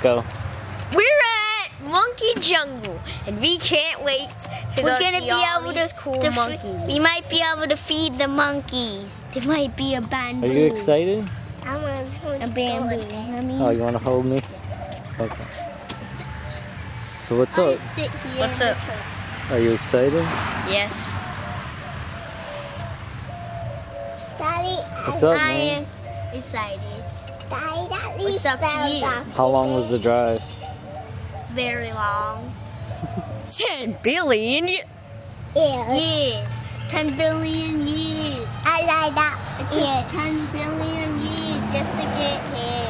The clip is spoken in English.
go. We're at Monkey Jungle, and we can't wait to go see all these cool monkeys. We might be able to feed the monkeys. There might be a bamboo. Are you excited? I want to hold a bamboo. Oh, you want to hold me? Okay. So what's up? What's up? Are you excited? Yes. Daddy, What's up, I man? am excited. Daddy, what's up to you? How long was the drive? Very long. 10 billion years. Yes. 10 billion years. I like that. It took 10 billion years just to get here.